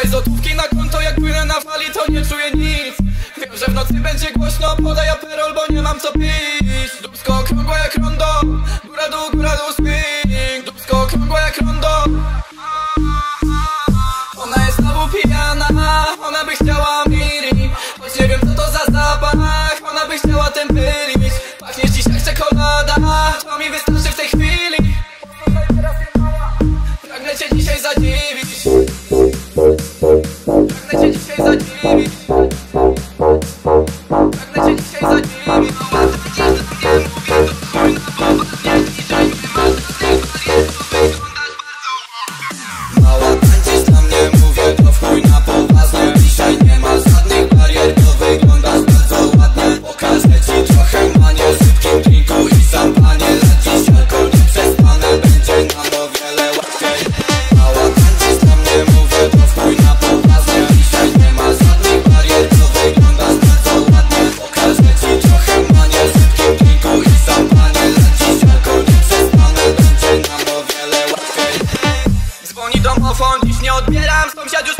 złotówki na konto, jak płynę na fali, to nie czuję nic. Wiem, że w nocy będzie głośno, podaj aperol, bo nie mam co pić. Dupsko okrągłe jak rondo, góra dół swing. Dupsko okrągłe jak rondo. Ona jest znowu pijana, ona by chciała miri. Choć nie wiem co to za zapach, ona by chciała temperić. Pachniesz dziś jak czekolada, to mi wystarczy w tej chwili. Pragnę cię dzisiaj zadziwić. Pragnę cię dzisiaj zadziwić. Pragnę cię dzisiaj zadziwić. Mała, tańczysz dla mnie, mówię to w chuj na poważnie. Dzisiaj nie ma żadnych barier, to wyglądasz bardzo ładnie. Pokażę ci trochę manię, szybkim drinku i szampanie. Lecisz alkohol nieprzespane, będzie nam o wiele łatwiej. Mała, tańczysz dla mnie, mówię to w chuj na poważnie. Dzisiaj nie ma żadnych barier, to wyglądasz bardzo ładnie. Pokażę ci trochę manię, szybkim drinku i szampanie. Lecisz alkohol nieprzespane, będzie nam o wiele łatwiej. Dzwoni domofon, dziś nie odbieram, sąsiad już